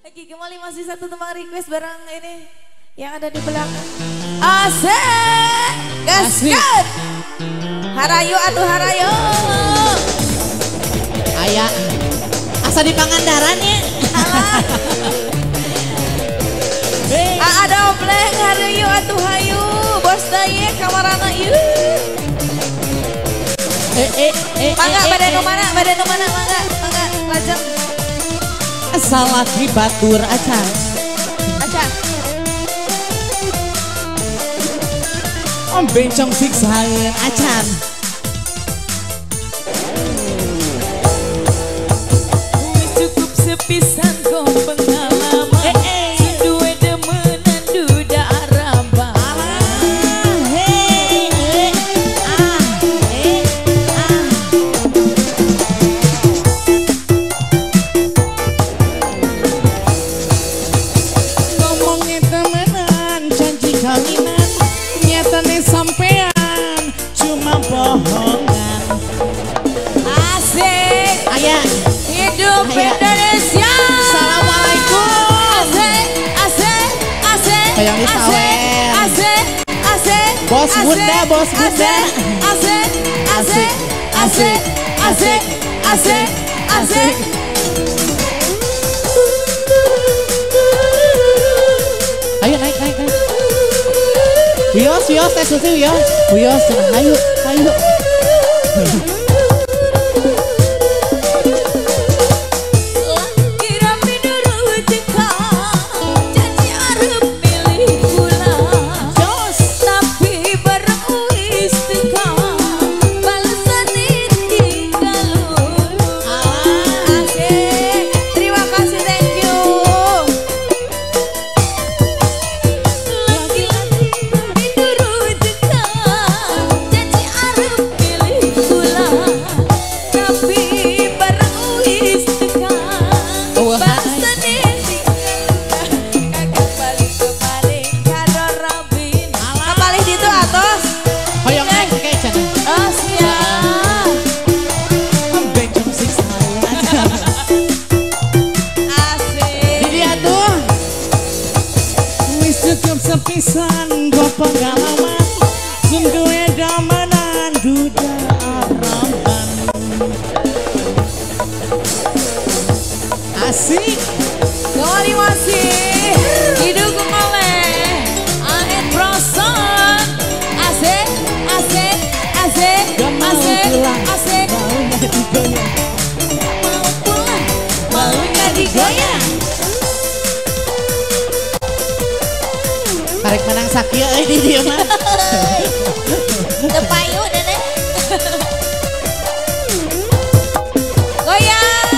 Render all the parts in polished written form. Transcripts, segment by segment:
Lagi kembali masih satu tembang request bareng ini yang ada di belakang. Asik, gasket. Harayo aduh harayo. Aya asa di Pangandaran ya. Ada obleng harayo atuh hayu. Bos daye kamarana ieu. Mangga badan nu mana? Mangga lajeng. Asal lagi batur acan. Om bencong siksaeun acan. Wis cukup sepisan kau pengalaman. Sedue demenan duda araba. Ngomongin temenan janji kawinan nyatane sampean cuma bohongan. Asik. Aya Hidup Indonesia. Assalamualaikum. Asik. Kayak di sawer. Asik. Bos bunda. Asik. Ayo naik. Wios, teh susi wios. Wios, ayo. Kira pinuru teka, janji arep milih kula. Tapi bareng wis teka, balesan ditinggalun. Asik, terima kasih, thank you. Laki-laki pinuru teka, janji arep milih kula. Tapi bareng wis teka, balesan ditinggalun. Kagak balik kemaling karo Robin. Kapalih ditu atos. Hoyong naik kayak cenah. Oh siap. Om bencong siksaeun acan. Asik. Di dia tuh wis cukup sepisan gua pengalaman sungguh edamanan duda araman. Asik Kembali masih didukung oleh Ain Proson. Asik. gak mau pulang Asik. maunya digoyang. Mau pulang, maunya digoyang. Karek menang sakia di dia mah. Tepayu deh. Goyang,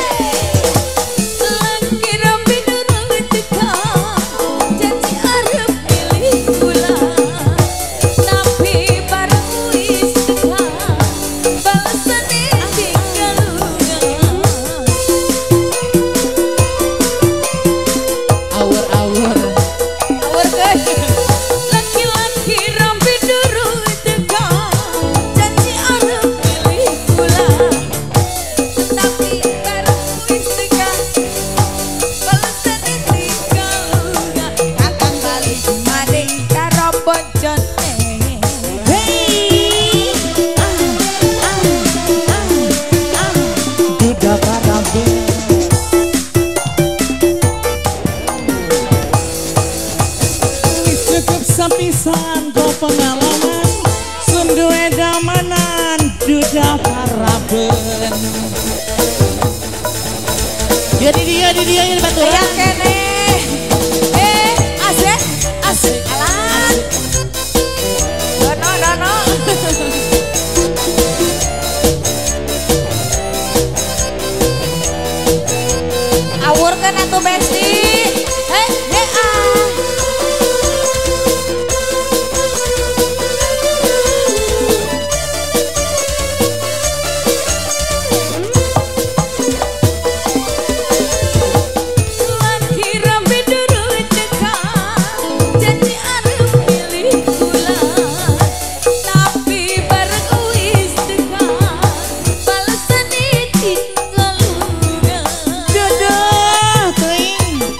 kira pinuru teka, janji arep milih kula. Tapi bareng wis teka, balesan ditinggalun. Awur-awur Laki-laki rambi duru teka, janji arep milih kula. Tapi bareng wis teka, balesan ditinggalun. Kakang balik maning karo bojone. duda parabe. Wis cukup sepisan go pengalaman sundu edamanan duda paraben. Dia ini baturan. Yang kene. Asik. Alat. Dono. Awur kan atuh Besti. Laki rambi duru teka, janji arep milih kula. Tapi bareng wis teka, balesan ditinggalun. Duduh teuing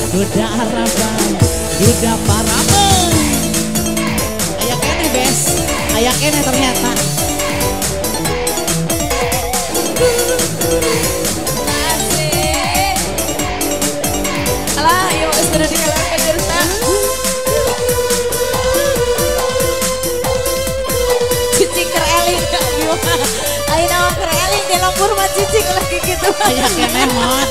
duda harapan, duda paraben. Ayak kene bes, ayak kene ternyata. Asik. Alah, yuk sudah dikalahkan Dirsa. Cici kereling gak gimana? Ayo nama kereling di lembur mah cici lagi gitu. Ayak kene mod.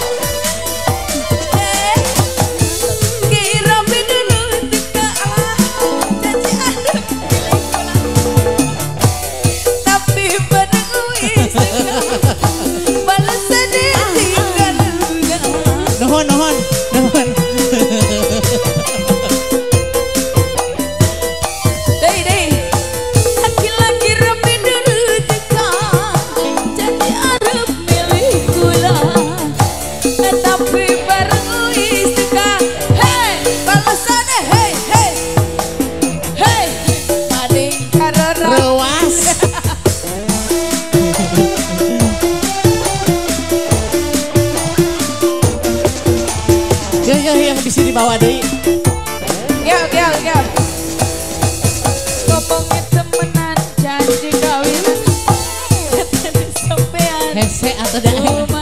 Nuhun. Dei. Laki-laki rapi dulu tekan, jadi arep milih kula. Tapi bareng wis teka, hey, balasane hey. Mading karo Ruas. Yo yang bisa dibawa deh. Yo. Ngomongnya temenan janji kawin. Sampean. Hese atau dah.